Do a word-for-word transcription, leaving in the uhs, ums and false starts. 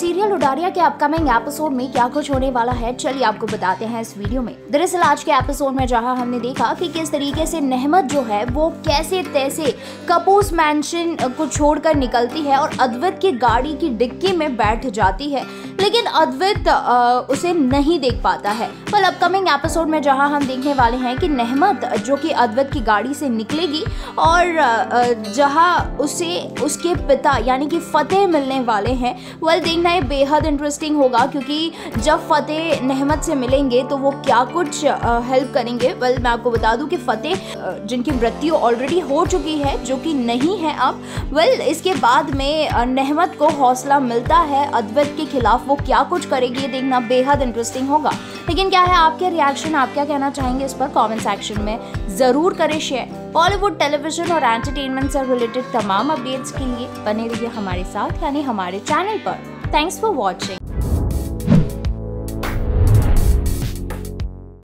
Serial Udaariyan के upcoming episode में क्या कुछ होने वाला है, चलिए आपको बताते हैं इस वीडियो में। दरअसल आज के एपिसोड में जहां हमने देखा कि किस तरीके से नेहमत जो है वो कैसे तैसे कपूस मैंशन को छोड़कर निकलती है और अद्वैत की गाड़ी की डिक्की में बैठ जाती है, लेकिन अद्वैत उसे नहीं देख पाता है। पर अपकमिंग एपिसोड में जहां हम देखने वाले हैं कि नेहमत जो कि अद्वैत की गाड़ी से निकलेगी और जहां उसे उसके पिता यानी कि फतेह मिलने वाले हैं। वेल देखना ये बेहद इंटरेस्टिंग होगा, क्योंकि जब फतेह नेहमत से मिलेंगे तो वो क्या कुछ हेल्प करेंगे। वेल मैं आपको बता दूं कि फतेह जिनकी मृत्यु ऑलरेडी हो चुकी है, जो कि नहीं है अब। वेल इसके बाद में नेहमत को हौसला मिलता है अद्वैत के खिलाफ, वो क्या कुछ करेगी ये देखना बेहद इंटरेस्टिंग होगा। लेकिन क्या है आपके रिएक्शन, आप क्या कहना चाहेंगे इस पर कमेंट सेक्शन में ज़रूर करें शेयर। बॉलीवुड, टेलीविजन और एंटरटेनमेंट से रिलेटेड तमाम अपडेट्स के लिए बने रहिए हमारे साथ यानी हमारे चैनल पर। Thanks for watching.